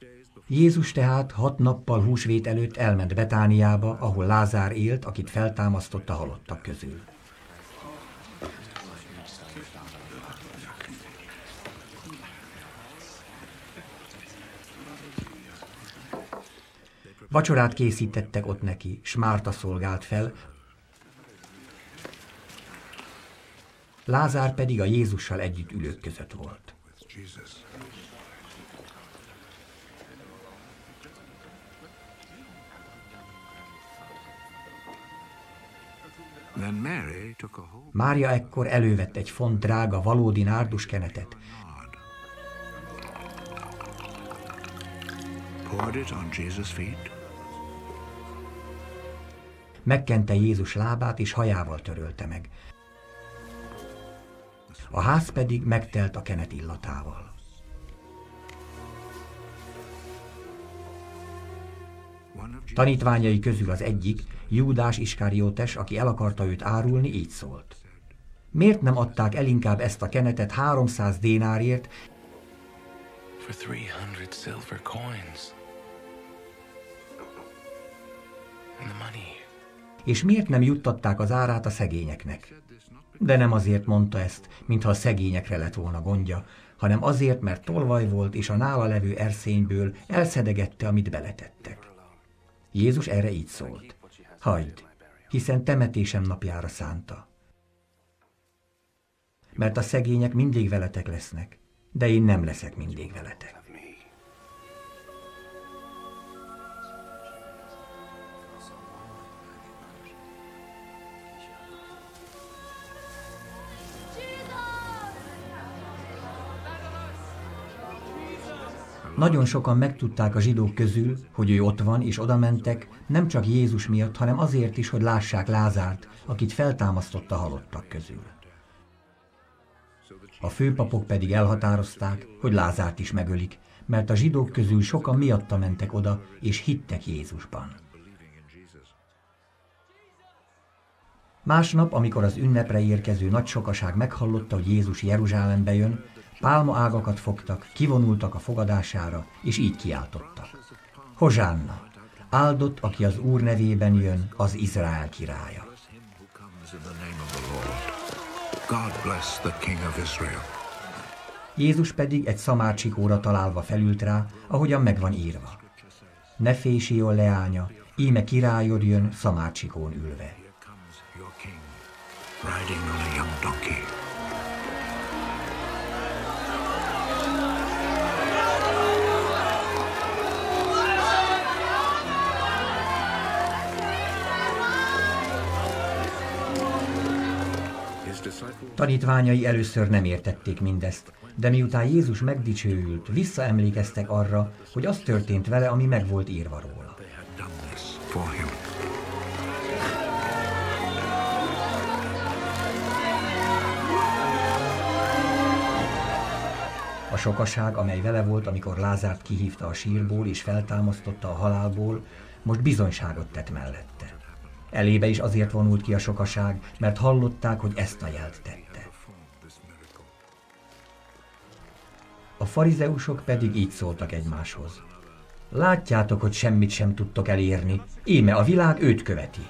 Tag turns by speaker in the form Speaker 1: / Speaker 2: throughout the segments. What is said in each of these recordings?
Speaker 1: Jézus tehát 6 nappal húsvét előtt elment Betániába, ahol Lázár élt, akit feltámasztott a halottak közül. Vacsorát készítettek ott neki, s Márta szolgált fel, Lázár pedig a Jézussal együtt ülők között volt. Mária ekkor elővett egy font drága, valódi nárduskenetet, megkente Jézus lábát, és hajával törölte meg. A ház pedig megtelt a kenet illatával. Tanítványai közül az egyik, Júdás Iskariótes, aki el akarta őt árulni, így szólt: miért nem adták el inkább ezt a kenetet 300 dénárért, és miért nem juttatták az árát a szegényeknek? De nem azért mondta ezt, mintha a szegényekre lett volna gondja, hanem azért, mert tolvaj volt, és a nála levő erszényből elszedegette, amit beletettek. Jézus erre így szólt: hagyd, hiszen temetésem napjára szánta. Mert a szegények mindig veletek lesznek, de én nem leszek mindig veletek. Nagyon sokan megtudták a zsidók közül, hogy ő ott van, és odamentek, nem csak Jézus miatt, hanem azért is, hogy lássák Lázárt, akit feltámasztott a halottak közül. A főpapok pedig elhatározták, hogy Lázárt is megölik, mert a zsidók közül sokan miatta mentek oda, és hittek Jézusban. Másnap, amikor az ünnepre érkező nagy sokaság meghallotta, hogy Jézus Jeruzsálembe jön, pálmaágakat fogtak, kivonultak a fogadására, és így kiáltottak: Hozsánna! Áldott, aki az Úr nevében jön, az Izrael királya. Jézus pedig egy szamárcsikóra találva felült rá, ahogyan megvan írva: Ne félj, Sion leánya, íme királyod jön szamárcsikón ülve. Tanítványai először nem értették mindezt, de miután Jézus megdicsőült, visszaemlékeztek arra, hogy az történt vele, ami meg volt írva róla. A sokaság, amely vele volt, amikor Lázárt kihívta a sírból és feltámasztotta a halálból, most bizonyságot tett mellette. Elébe is azért vonult ki a sokaság, mert hallották, hogy ezt a jelt tette. A farizeusok pedig így szóltak egymáshoz: Látjátok, hogy semmit sem tudtok elérni, íme a világ őt követi.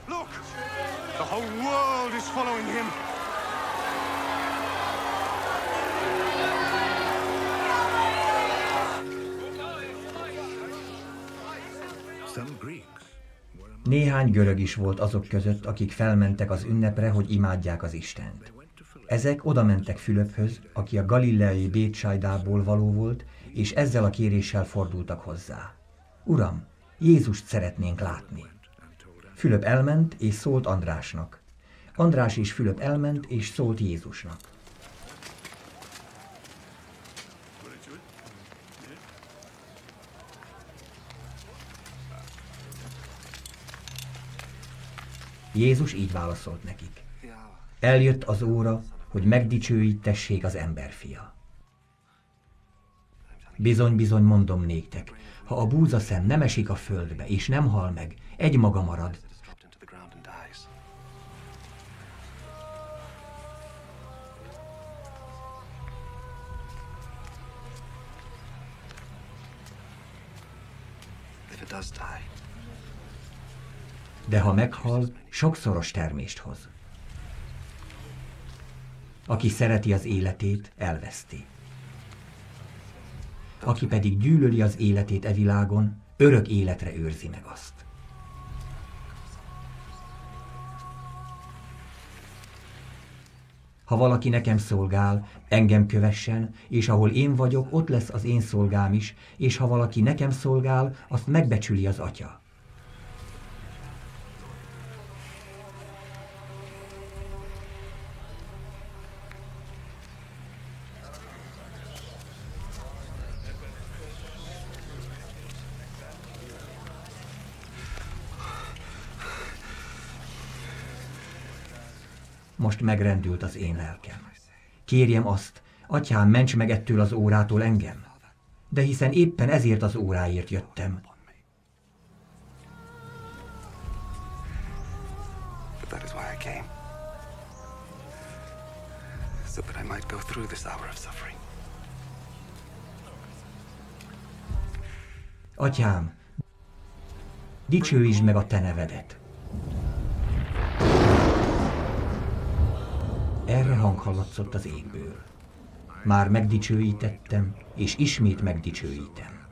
Speaker 1: Néhány görög is volt azok között, akik felmentek az ünnepre, hogy imádják az Istent. Ezek odamentek Fülöphöz, aki a galileai Bétsajdából való volt, és ezzel a kéréssel fordultak hozzá: Uram, Jézust szeretnénk látni. Fülöp elment, és szólt Andrásnak. András és Fülöp elment, és szólt Jézusnak. Jézus így válaszolt nekik: Eljött az óra, hogy megdicsőítessék az emberfia. Bizony-bizony mondom néktek, ha a búzaszem nem esik a földbe, és nem hal meg, egymaga marad. De ha meghal, sokszoros termést hoz. Aki szereti az életét, elveszti. Aki pedig gyűlöli az életét e világon, örök életre őrzi meg azt. Ha valaki nekem szolgál, engem kövessen, és ahol én vagyok, ott lesz az én szolgám is, és ha valaki nekem szolgál, azt megbecsüli az Atya. Most megrendült az én lelkem. Kérjem azt, Atyám, ments meg ettől az órától engem, de hiszen éppen ezért az óráért jöttem. Atyám, dicsőítsd meg a te nevedet. Erre hang hallatszott az égből. Már megdicsőítettem, és ismét megdicsőítem.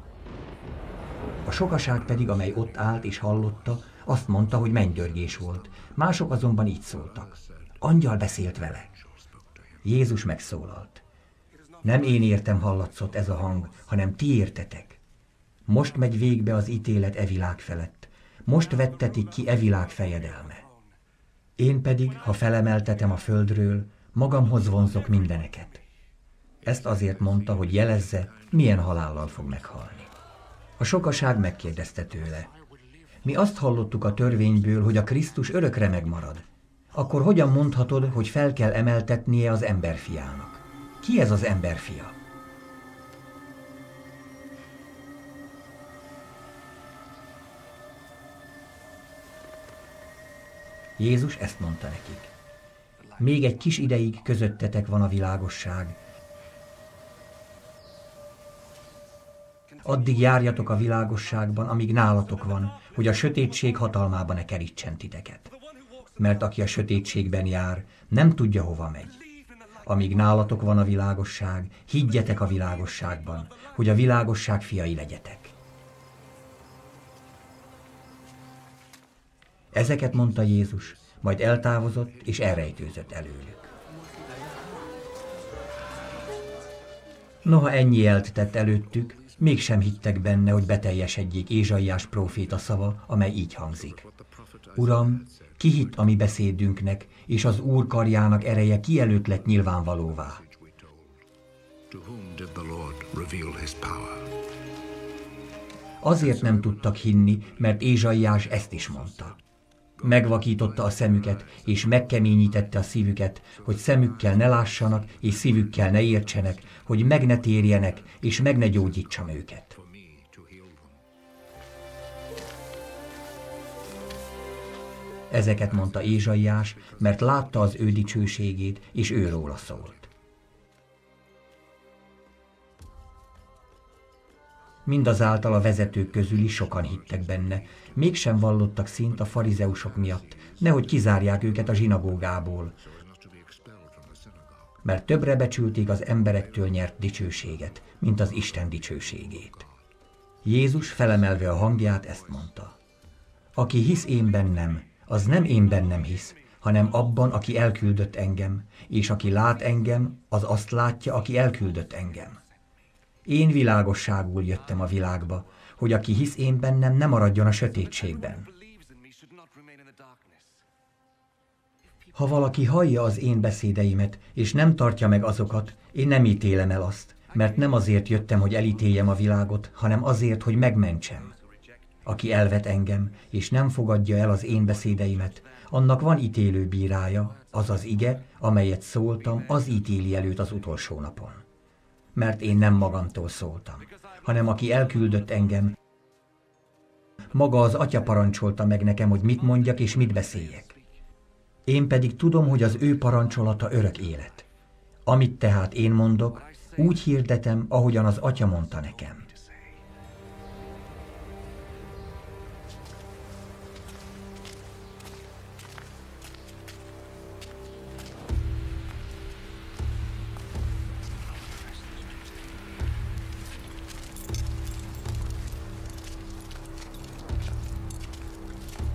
Speaker 1: A sokaság pedig, amely ott állt és hallotta, azt mondta, hogy mennydörgés volt. Mások azonban így szóltak. Angyal beszélt vele. Jézus megszólalt. Nem én értem hallatszott ez a hang, hanem ti értetek. Most megy végbe az ítélet e világ felett. Most vettetik ki e világ fejedelme. Én pedig, ha felemeltetem a földről, magamhoz vonzok mindeneket. Ezt azért mondta, hogy jelezze, milyen halállal fog meghalni. A sokaság megkérdezte tőle. Mi azt hallottuk a törvényből, hogy a Krisztus örökre megmarad. Akkor hogyan mondhatod, hogy fel kell emeltetnie az emberfiának? Ki ez az emberfia? Jézus ezt mondta nekik. Még egy kis ideig közöttetek van a világosság. Addig járjatok a világosságban, amíg nálatok van, hogy a sötétség hatalmába ne kerítsen titeket. Mert aki a sötétségben jár, nem tudja, hova megy. Amíg nálatok van a világosság, higgyetek a világosságban, hogy a világosság fiai legyetek. Ezeket mondta Jézus, majd eltávozott és elrejtőzött előlük. Noha ennyi jelt tett előttük, mégsem hittek benne, hogy beteljesedjék Ézsaiás próféta szava, amely így hangzik. Uram, ki hitt a mi beszédünknek, és az Úr karjának ereje ki előtt lett nyilvánvalóvá? Azért nem tudtak hinni, mert Ézsaiás ezt is mondta. Megvakította a szemüket, és megkeményítette a szívüket, hogy szemükkel ne lássanak, és szívükkel ne értsenek, hogy meg ne térjenek, és meg ne gyógyítsam őket. Ezeket mondta Ézsaiás, mert látta az ő dicsőségét, és őróla szólt. Mindazáltal a vezetők közül is sokan hittek benne, mégsem vallottak szint a farizeusok miatt, nehogy kizárják őket a zsinagógából, mert többre becsülték az emberektől nyert dicsőséget, mint az Isten dicsőségét. Jézus felemelve a hangját ezt mondta. Aki hisz én bennem, az nem én bennem hisz, hanem abban, aki elküldött engem, és aki lát engem, az azt látja, aki elküldött engem. Én világosságul jöttem a világba, hogy aki hisz én bennem, ne maradjon a sötétségben. Ha valaki hallja az én beszédeimet, és nem tartja meg azokat, én nem ítélem el azt, mert nem azért jöttem, hogy elítéljem a világot, hanem azért, hogy megmentsem. Aki elvet engem, és nem fogadja el az én beszédeimet, annak van ítélő bírája, az az ige, amelyet szóltam, az ítéli előtt az utolsó napon. Mert én nem magamtól szóltam, hanem aki elküldött engem, maga az Atya parancsolta meg nekem, hogy mit mondjak és mit beszéljek. Én pedig tudom, hogy az ő parancsolata örök élet. Amit tehát én mondok, úgy hirdetem, ahogyan az Atya mondta nekem.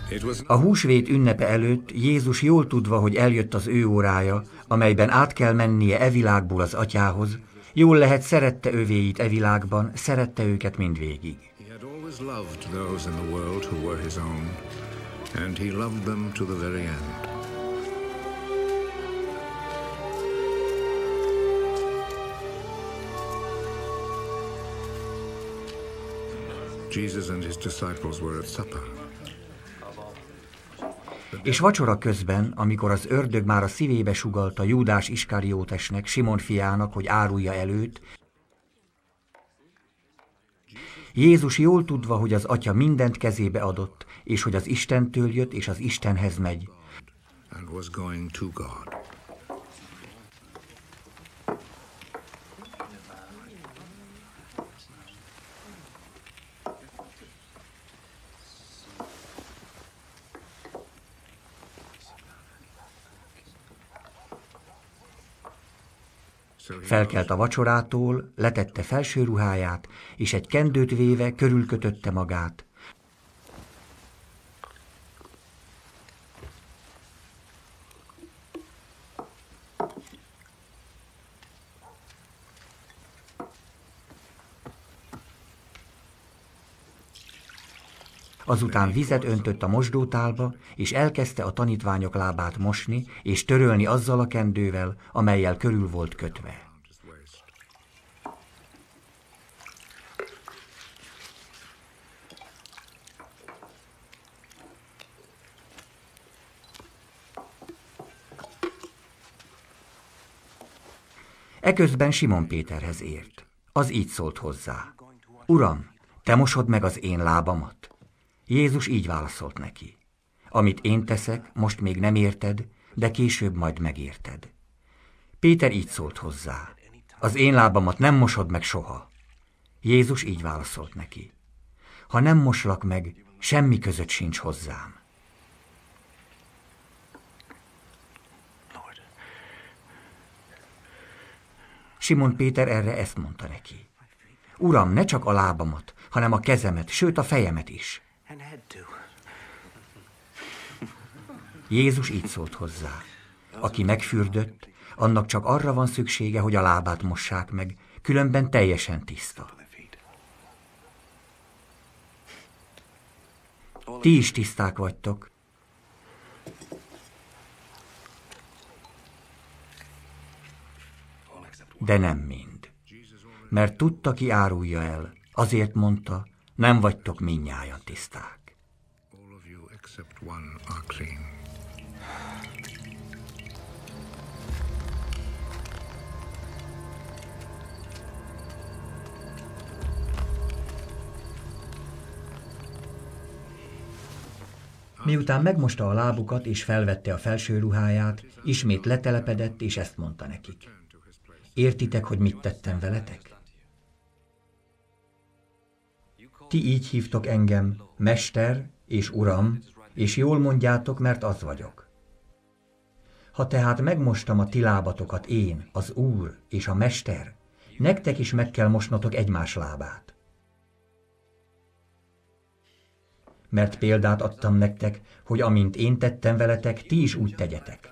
Speaker 1: A húsvét ünnepe előtt Jézus jól tudva, hogy eljött az ő órája, amelyben át kell mennie e világból az atyához, jól lehet szerette övéit e világban, szerette őket mindvégig.
Speaker 2: Jesus and his disciples were at supper.
Speaker 1: És vacsora közben, amikor az ördög már a szívébe sugallta Júdás Iskariótesnek, Simon fiának, hogy árulja előtt, Jézus jól tudva, hogy az Atya mindent kezébe adott, és hogy az Istentől jött, és az Istenhez megy.
Speaker 2: And was going to God.
Speaker 1: Felkelt a vacsorától, letette felső ruháját, és egy kendőt véve körülkötötte magát. Azután vizet öntött a mosdótálba, és elkezdte a tanítványok lábát mosni, és törölni azzal a kendővel, amellyel körül volt kötve. Eközben Simon Péterhez ért. Az így szólt hozzá: Uram, te mosod meg az én lábamat? Jézus így válaszolt neki: Amit én teszek, most még nem érted, de később majd megérted. Péter így szólt hozzá: Az én lábamat nem mosod meg soha. Jézus így válaszolt neki: Ha nem moslak meg, semmi között sincs hozzám. Simon Péter erre ezt mondta neki: Uram, ne csak a lábamat, hanem a kezemet, sőt a fejemet is. Jézus így szólt hozzá: Aki megfürdött, annak csak arra van szüksége, hogy a lábát mossák meg, különben teljesen tiszta. Ti is tiszták vagytok, de nem mind. Mert tudta, ki árulja el, azért mondta, nem vagytok mindnyájan tiszták. Miután megmosta a lábukat és felvette a felső ruháját, ismét letelepedett, és ezt mondta nekik: Értitek, hogy mit tettem veletek? Ti így hívtok engem Mester és Uram, és jól mondjátok, mert az vagyok. Ha tehát megmostam a ti lábatokat én, az Úr és a Mester, nektek is meg kell mosnotok egymás lábát. Mert példát adtam nektek, hogy amint én tettem veletek, ti is úgy tegyetek.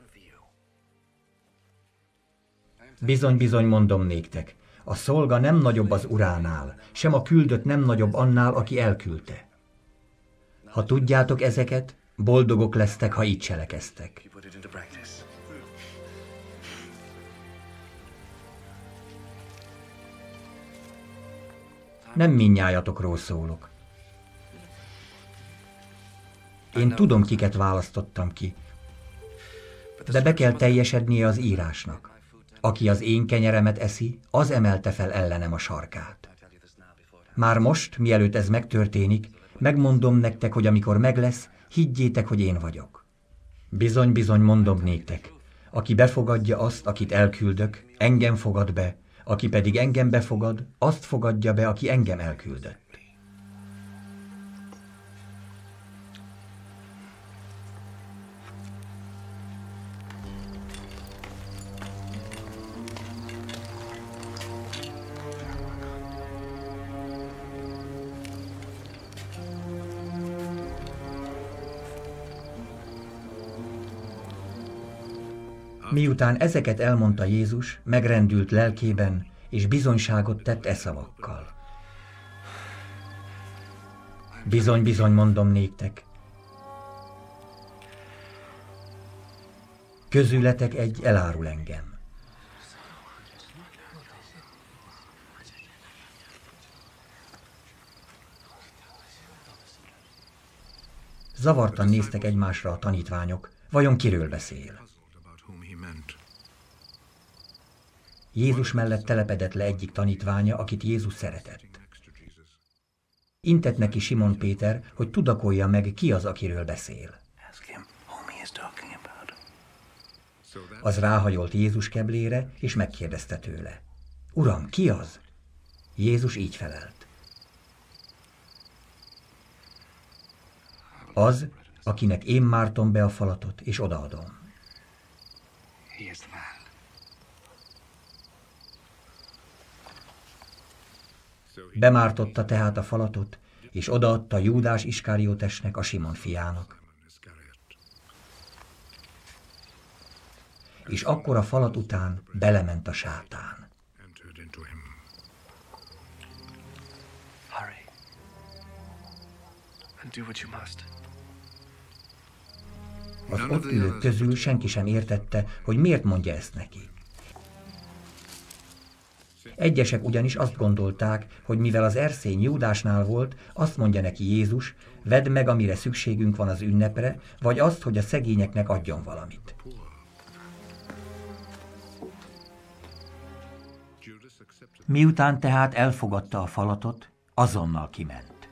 Speaker 1: Bizony-bizony mondom néktek, a szolga nem nagyobb az uránál, sem a küldött nem nagyobb annál, aki elküldte. Ha tudjátok ezeket, boldogok lesztek, ha így cselekeztek. Nem mindnyájatokról szólok. Én tudom, kiket választottam ki, de be kell teljesednie az írásnak. Aki az én kenyeremet eszi, az emelte fel ellenem a sarkát. Már most, mielőtt ez megtörténik, megmondom nektek, hogy amikor meg lesz, higgyétek, hogy én vagyok. Bizony-bizony mondom néktek, aki befogadja azt, akit elküldök, engem fogad be, aki pedig engem befogad, azt fogadja be, aki engem elküldött. Miután ezeket elmondta Jézus, megrendült lelkében, és bizonyságot tett e szavakkal. Bizony, bizony mondom néktek, közületek egy elárul engem. Zavartan néztek egymásra a tanítványok, vajon kiről beszél? Jézus mellett telepedett le egyik tanítványa, akit Jézus szeretett. Intett neki Simon Péter, hogy tudakolja meg, ki az, akiről beszél. Az ráhajolt Jézus keblére, és megkérdezte tőle. Uram, ki az? Jézus így felelt. Az, akinek én mártom be a falatot, és odaadom. Bemártotta tehát a falatot, és odaadta Júdás Iskariótesnek, a Simon fiának. És akkor a falat után belement a sátán. Az ott ülők közül senki sem értette, hogy miért mondja ezt neki. Egyesek ugyanis azt gondolták, hogy mivel az erszény Júdásnál volt, azt mondja neki Jézus, vedd meg, amire szükségünk van az ünnepre, vagy azt, hogy a szegényeknek adjon valamit. Miután tehát elfogadta a falatot, azonnal kiment.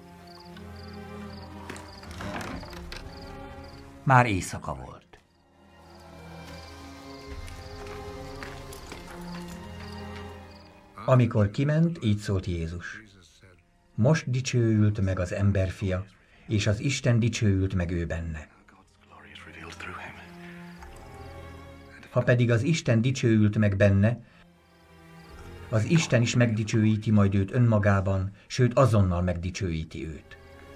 Speaker 1: Már éjszaka volt. Amikor kiment, így szólt Jézus. Most dicsőült meg az emberfia, és az Isten dicsőült meg ő benne. Ha pedig az Isten dicsőült meg benne, az Isten is megdicsőíti majd őt önmagában, sőt azonnal megdicsőíti őt.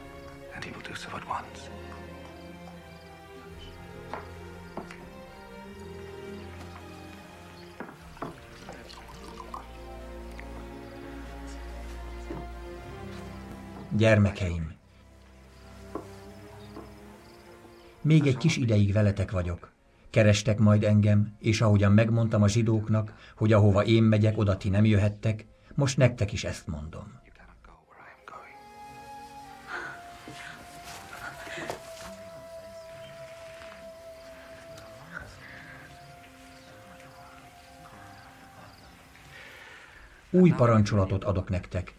Speaker 1: Gyermekeim, még egy kis ideig veletek vagyok. Kerestek majd engem, és ahogyan megmondtam a zsidóknak, hogy ahova én megyek, oda ti nem jöhettek, most nektek is ezt mondom. Új parancsolatot adok nektek,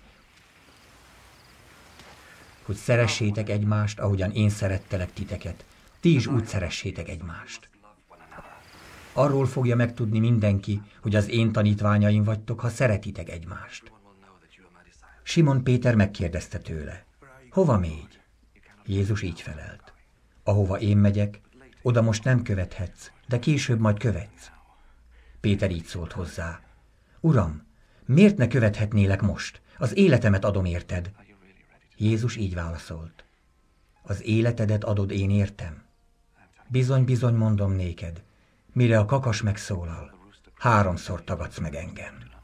Speaker 1: hogy szeressétek egymást, ahogyan én szerettelek titeket. Ti is úgy szeressétek egymást. Arról fogja megtudni mindenki, hogy az én tanítványaim vagytok, ha szeretitek egymást. Simon Péter megkérdezte tőle, hova mégy? Jézus így felelt, ahova én megyek, oda most nem követhetsz, de később majd követsz. Péter így szólt hozzá, Uram, miért ne követhetnélek most? Az életemet adom érted. Jézus így válaszolt, az életedet adod én értem. Bizony, bizony mondom néked, mire a kakas megszólal, 3-szor tagadsz meg engem.